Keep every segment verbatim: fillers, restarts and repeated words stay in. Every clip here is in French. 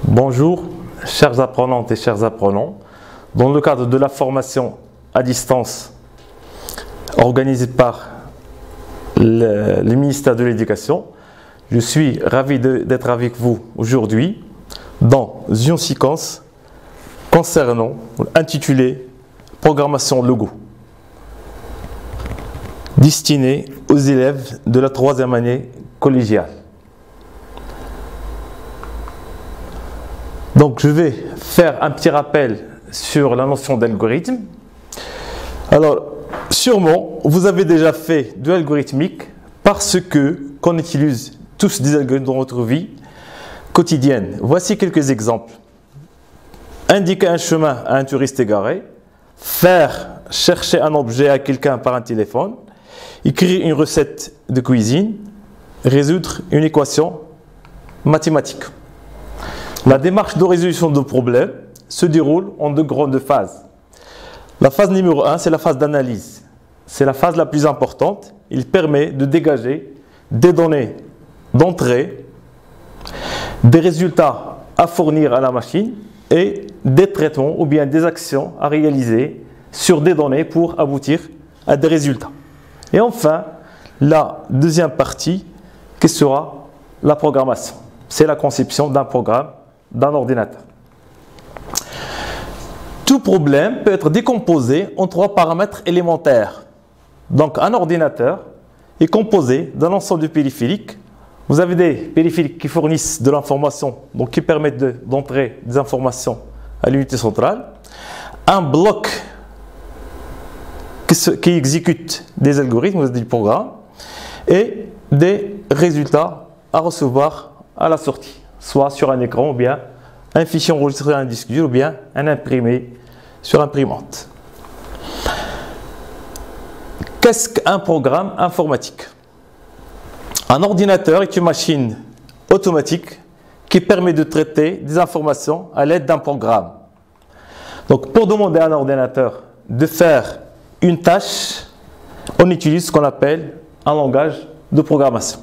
Bonjour, chers apprenantes et chers apprenants. Dans le cadre de la formation à distance organisée par le, le ministère de l'Éducation, je suis ravi d'être avec vous aujourd'hui dans une séquence concernant, intitulée Programmation Logo, destinée aux élèves de la troisième année collégiale. Donc, je vais faire un petit rappel sur la notion d'algorithme. Alors, sûrement, vous avez déjà fait de l'algorithmique parce que qu'on utilise tous des algorithmes dans notre vie quotidienne. Voici quelques exemples. Indiquer un chemin à un touriste égaré, faire chercher un objet à quelqu'un par un téléphone, écrire une recette de cuisine, résoudre une équation mathématique. La démarche de résolution de problèmes se déroule en deux grandes phases. La phase numéro un, c'est la phase d'analyse. C'est la phase la plus importante. Il permet de dégager des données d'entrée, des résultats à fournir à la machine et des traitements ou bien des actions à réaliser sur des données pour aboutir à des résultats. Et enfin, la deuxième partie qui sera la programmation. C'est la conception d'un programme d'un ordinateur. Tout problème peut être décomposé en trois paramètres élémentaires. Donc, un ordinateur est composé d'un ensemble de périphériques. Vous avez des périphériques qui fournissent de l'information, donc qui permettent d'entrer de, des informations à l'unité centrale. Un bloc qui, se, qui exécute des algorithmes, des programmes, et des résultats à recevoir à la sortie, soit sur un écran, ou bien un fichier enregistré à un disque dur, ou bien un imprimé sur imprimante. Qu'est-ce qu'un programme informatique? Un ordinateur est une machine automatique qui permet de traiter des informations à l'aide d'un programme. Donc, pour demander à un ordinateur de faire une tâche, on utilise ce qu'on appelle un langage de programmation.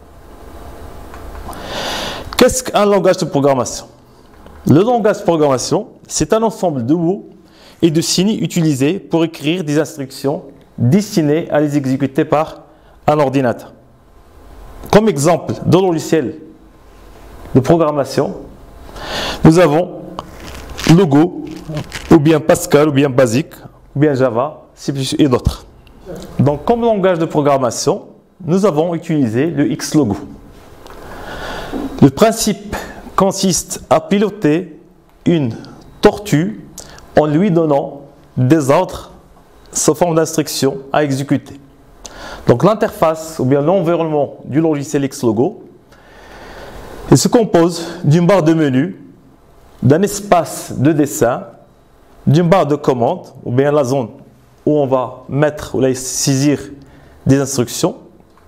Qu'est-ce qu'un langage de programmation? Le langage de programmation, c'est un ensemble de mots et de signes utilisés pour écrire des instructions destinées à les exécuter par un ordinateur. Comme exemple de logiciel de programmation, nous avons Logo, ou bien Pascal, ou bien Basic, ou bien Java, C plus plus et d'autres. Donc, comme langage de programmation, nous avons utilisé le Xlogo. Le principe consiste à piloter une tortue en lui donnant des ordres sous forme d'instructions à exécuter. Donc l'interface ou bien l'environnement du logiciel Xlogo, il se compose d'une barre de menu, d'un espace de dessin, d'une barre de commande ou bien la zone où on va mettre ou là, saisir des instructions,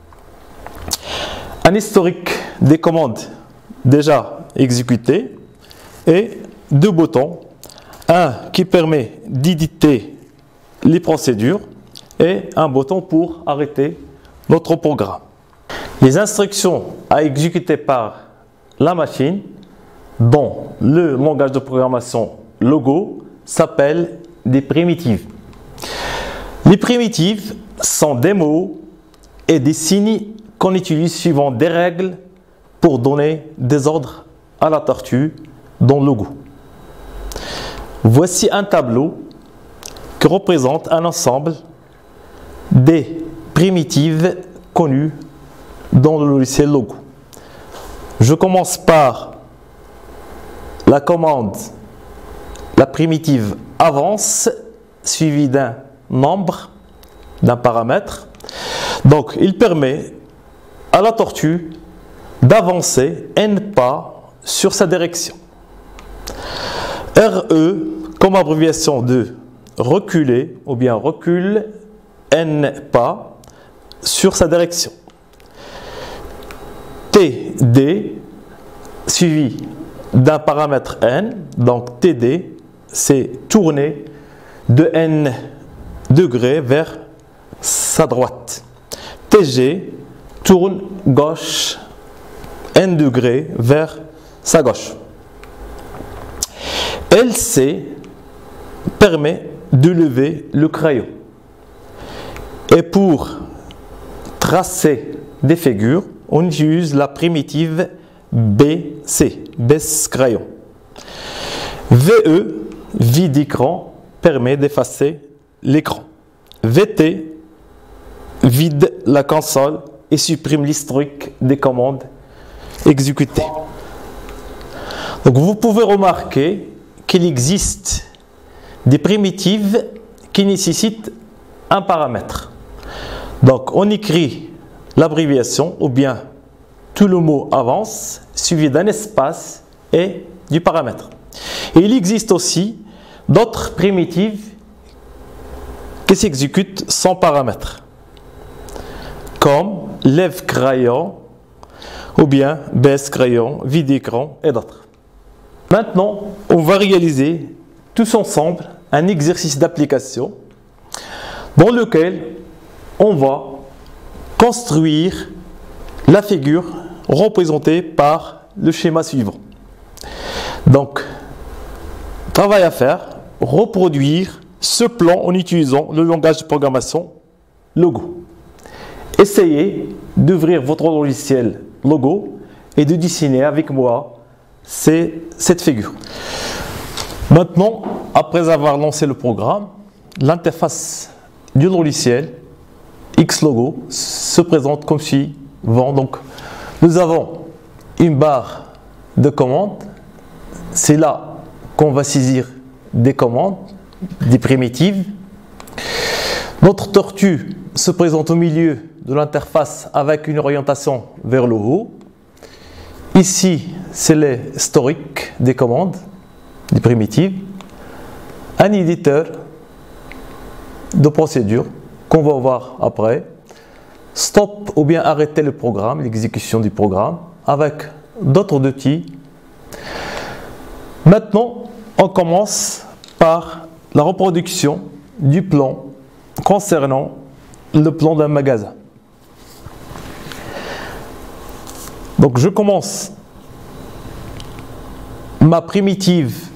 un historique des commandes déjà exécutées et deux boutons, un qui permet d'éditer les procédures et un bouton pour arrêter notre programme. Les instructions à exécuter par la machine dans le langage de programmation Logo s'appellent des primitives. Les primitives sont des mots et des signes qu'on utilise suivant des règles pour donner des ordres à la tortue dans Logo. Voici un tableau qui représente un ensemble des primitives connues dans le logiciel Logo. Je commence par la commande, la primitive avance, suivie d'un nombre, d'un paramètre. Donc, il permet à la tortue d'avancer n pas sur sa direction. R E comme abréviation de reculer ou bien recule n pas sur sa direction. T D suivi d'un paramètre n, donc T D c'est tourner de n degrés vers sa droite. T G tourne gauche n degrés vers sa gauche. L C permet de lever le crayon. Et pour tracer des figures, on utilise la primitive B C, baisse crayon. V E, vide d'écran, permet d'effacer l'écran. V T, vide la console et supprime l'historique des commandes exécutées. Donc vous pouvez remarquer qu'il existe des primitives qui nécessitent un paramètre. Donc on écrit l'abréviation ou bien tout le mot avance suivi d'un espace et du paramètre. Et il existe aussi d'autres primitives qui s'exécutent sans paramètre, comme lève crayon ou bien baisse crayon, vide écran et d'autres. Maintenant, on va réaliser tous ensemble un exercice d'application dans lequel on va construire la figure représentée par le schéma suivant. Donc, travail à faire, reproduire ce plan en utilisant le langage de programmation Logo. Essayez d'ouvrir votre logiciel Logo et de dessiner avec moi cette figure. Maintenant, après avoir lancé le programme, l'interface du logiciel Xlogo se présente comme suivant. Donc, nous avons une barre de commandes. C'est là qu'on va saisir des commandes, des primitives. Notre tortue se présente au milieu de l'interface avec une orientation vers le haut. Ici, c'est l'historique des commandes, des primitives. Un éditeur de procédure qu'on va voir après. Stop ou bien arrêter le programme, l'exécution du programme, avec d'autres outils. Maintenant, on commence par la reproduction du plan concernant le plan d'un magasin. Donc je commence ma primitive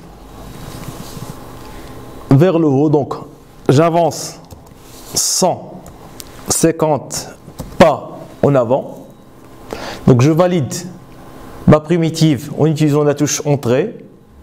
vers le haut, donc j'avance cent cinquante pas en avant. Donc je valide ma primitive en utilisant la touche entrée.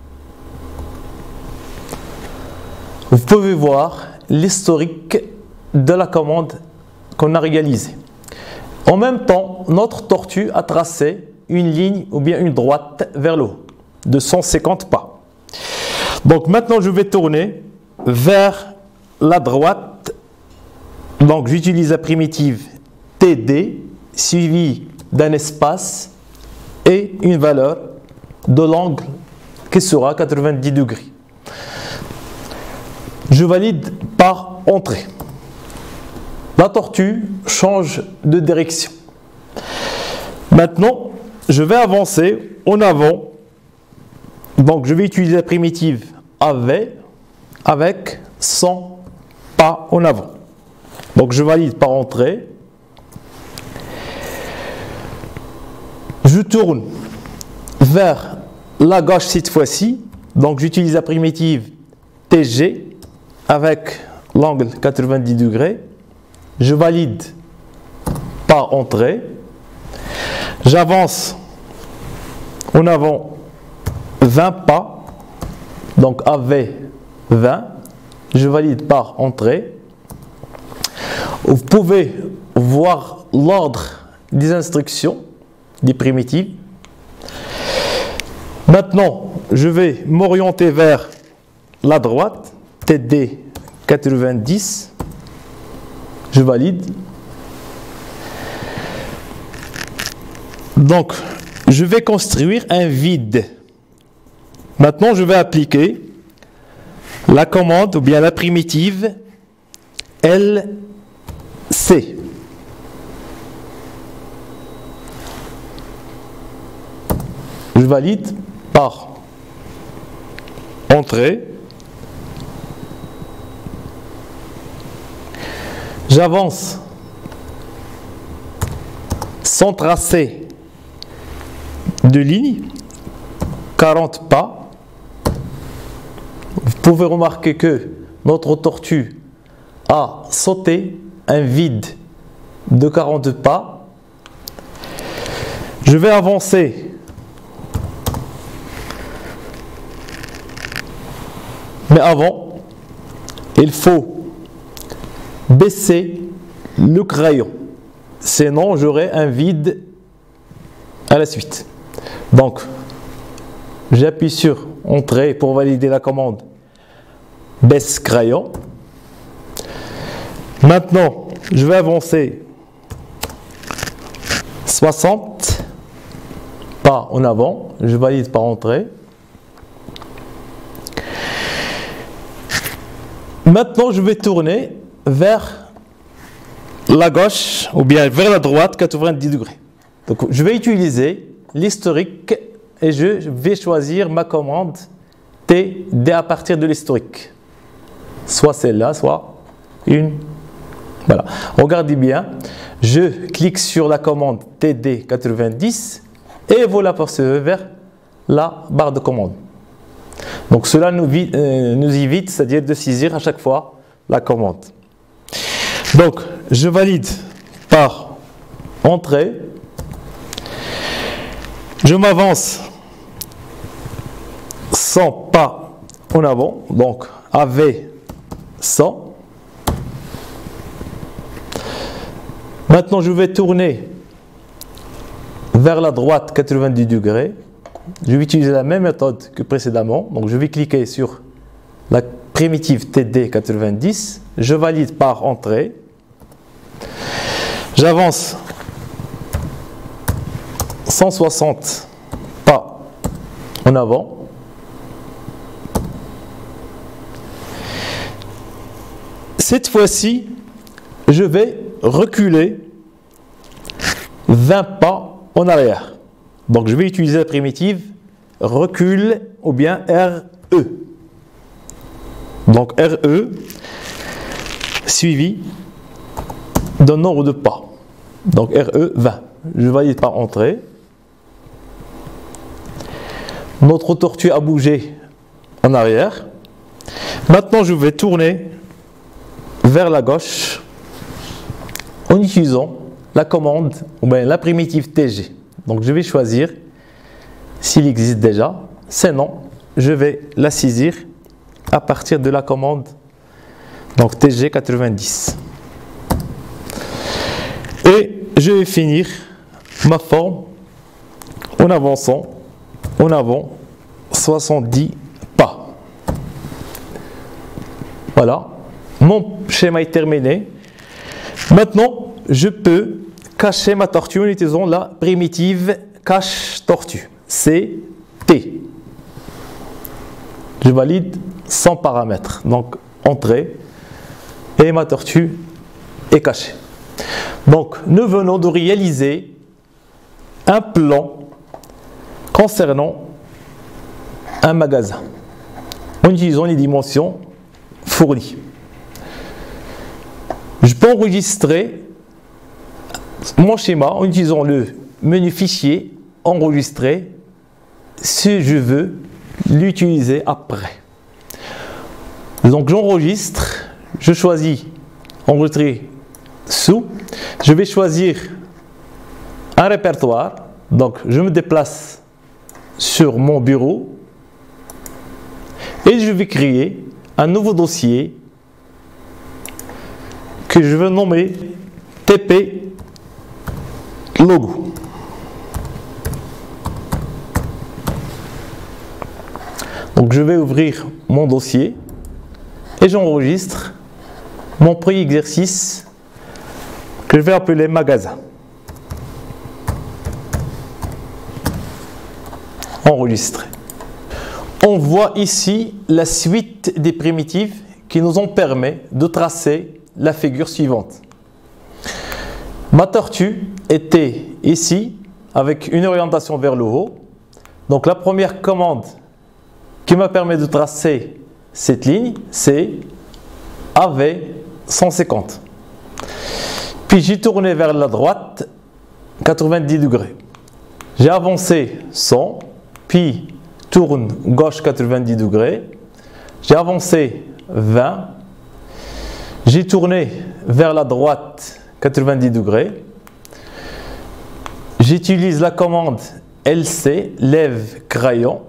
Vous pouvez voir l'historique de la commande qu'on a réalisée. En même temps, notre tortue a tracé une ligne ou bien une droite vers le haut de cent cinquante pas. Donc maintenant, je vais tourner vers la droite. Donc j'utilise la primitive T D suivie d'un espace et une valeur de l'angle qui sera quatre-vingt-dix degrés. Je valide par entrée. La tortue change de direction. Maintenant, je vais avancer en avant. Donc, je vais utiliser la primitive A V avec cent pas en avant. Donc, je valide par entrée. Je tourne vers la gauche cette fois-ci. Donc, j'utilise la primitive T G avec l'angle quatre-vingt-dix degrés. Je valide par entrée. J'avance en avant vingt pas. Donc A V vingt. Je valide par entrée. Vous pouvez voir l'ordre des instructions, des primitives. Maintenant, je vais m'orienter vers la droite. T D quatre-vingt-dix. Je valide. Donc, je vais construire un vide. Maintenant, je vais appliquer la commande ou bien la primitive L C. Je valide par entrée. J'avance sans tracer de ligne, quarante pas. pouvez remarquer que notre tortue a sauté un vide de quarante pas. Je vais avancer. Mais avant, il faut baisser le crayon. Sinon, j'aurai un vide à la suite. Donc, j'appuie sur Entrée pour valider la commande. Baisse crayon. Maintenant, je vais avancer soixante pas en avant. Je valide par Entrée. Maintenant, je vais tourner vers la gauche ou bien vers la droite quatre-vingt-dix degrés. Donc, je vais utiliser l'historique et je vais choisir ma commande T D à partir de l'historique. Soit celle-là, soit une. Voilà. Regardez bien. Je clique sur la commande T D quatre-vingt-dix et vous l'apercevez vers la barre de commande. Donc cela nous, euh, nous évite, c'est-à-dire de saisir à chaque fois la commande. Donc je valide par Entrée. Je m'avance cent pas en avant, donc A V cent. Maintenant je vais tourner vers la droite quatre-vingt-dix degrés. Je vais utiliser la même méthode que précédemment. Donc je vais cliquer sur la primitive T D quatre-vingt-dix. Je valide par Entrée. J'avance cent soixante pas en avant. Cette fois-ci, je vais reculer vingt pas en arrière. Donc je vais utiliser la primitive recul ou bien R E. Donc R E suivi d'un nombre de pas. Donc R E vingt. Je valide par Entrée. Notre tortue a bougé en arrière. Maintenant je vais tourner vers la gauche en utilisant la commande ou bien la primitive T G. Donc je vais choisir s'il existe déjà. Sinon, je vais la saisir à partir de la commande donc T G quatre-vingt-dix. Et je vais finir ma forme en avançant en avant soixante-dix pas. Voilà, mon schéma est terminé. Maintenant, je peux cacher ma tortue en utilisant la primitive cache tortue, C T. Je valide sans paramètres, donc Entrée, et ma tortue est cachée. Donc nous venons de réaliser un plan concernant un magasin en utilisant les dimensions fournies. Je peux enregistrer mon schéma en utilisant le menu fichier enregistrer si je veux l'utiliser après. Donc j'enregistre, je choisis enregistrer sous, je vais choisir un répertoire, donc je me déplace sur mon bureau et je vais créer un nouveau dossier que je vais nommer T P logo. Donc je vais ouvrir mon dossier et j'enregistre mon premier exercice que je vais appeler magasin. Enregistrer. On voit ici la suite des primitives qui nous ont permis de tracer la figure suivante. Ma tortue était ici avec une orientation vers le haut. Donc la première commande qui m'a permis de tracer cette ligne, c'est A V cent cinquante. Puis j'ai tourné vers la droite quatre-vingt-dix degrés. J'ai avancé cent, puis tourne gauche quatre-vingt-dix degrés. J'ai avancé vingt. J'ai tourné vers la droite quatre-vingt-dix degrés. J'utilise la commande L C, lève crayon.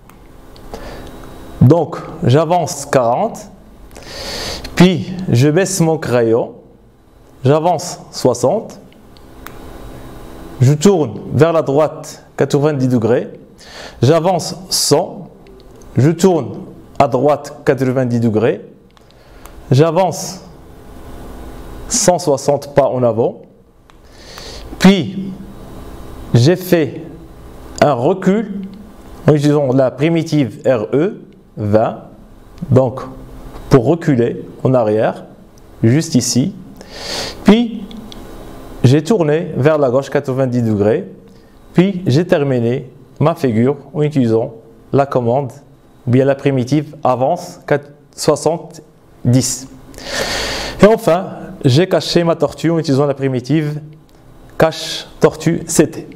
Donc, j'avance quarante. Puis, je baisse mon crayon. J'avance soixante. Je tourne vers la droite quatre-vingt-dix degrés. J'avance cent. Je tourne à droite quatre-vingt-dix degrés. J'avance cent soixante pas en avant. Puis, j'ai fait un recul en utilisant la primitive R E vingt. Donc, pour reculer en arrière, juste ici. Puis, j'ai tourné vers la gauche quatre-vingt-dix degrés. Puis, j'ai terminé ma figure en utilisant la commande, ou bien la primitive avance soixante-dix. Et enfin, j'ai caché ma tortue en utilisant la primitive cache tortue C T.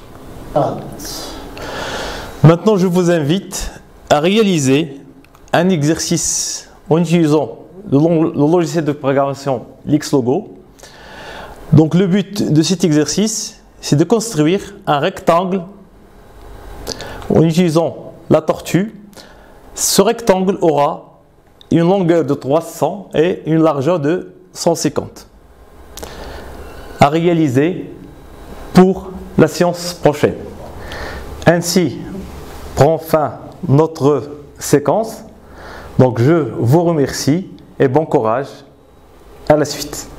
Maintenant, je vous invite à réaliser un exercice en utilisant le, le logiciel de programmation Lixlogo. Donc, le but de cet exercice, c'est de construire un rectangle en utilisant la tortue. Ce rectangle aura une longueur de trois cents et une largeur de cent cinquante. À réaliser pour la séance prochaine. Ainsi prend fin notre séquence. Donc je vous remercie et bon courage à la suite.